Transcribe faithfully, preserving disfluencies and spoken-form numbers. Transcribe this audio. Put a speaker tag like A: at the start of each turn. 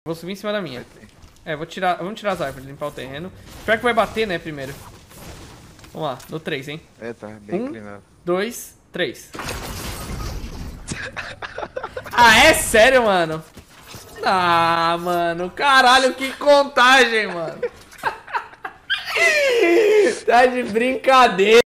A: Vou subir em cima da minha. É, vou tirar, vamos tirar as árvores, limpar o terreno. Pior que vai bater, né, primeiro. Vamos lá, no três, hein?
B: É, tá bem
A: um,
B: inclinado.
A: dois, três. Ah, é sério, mano? Ah, mano, caralho, que contagem, mano. Tá de brincadeira.